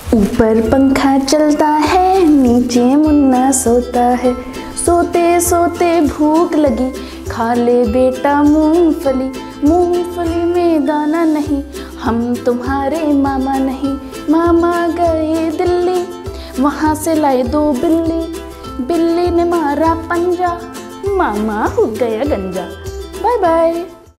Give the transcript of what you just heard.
ऊपर पंखा चलता है, नीचे मुन्ना सोता है। सोते सोते भूख लगी, खा ले बेटा मूंगफली। मूंगफली में दाना नहीं, हम तुम्हारे मामा नहीं। मामा गए दिल्ली, वहाँ से लाए 2 बिल्ली। बिल्ली ने मारा पंजा, मामा हो गया गंजा। Bye bye.